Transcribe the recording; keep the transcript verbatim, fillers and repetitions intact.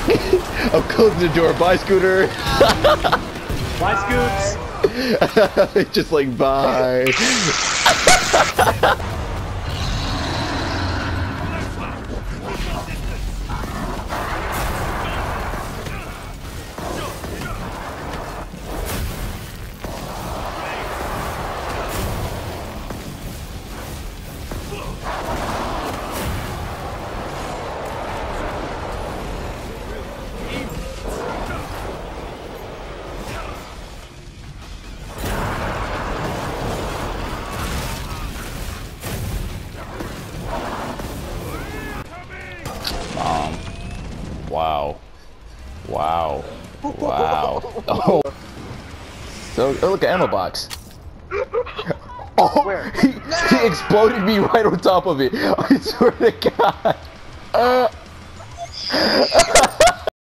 I'm closing the door. Bye, Scooter. Bye, Scoots. Just like bye. Um, wow. Wow. Wow. Oh. So, oh, look at ammo box. Oh, Where? he, he exploded me right on top of it. I swear to God. Uh.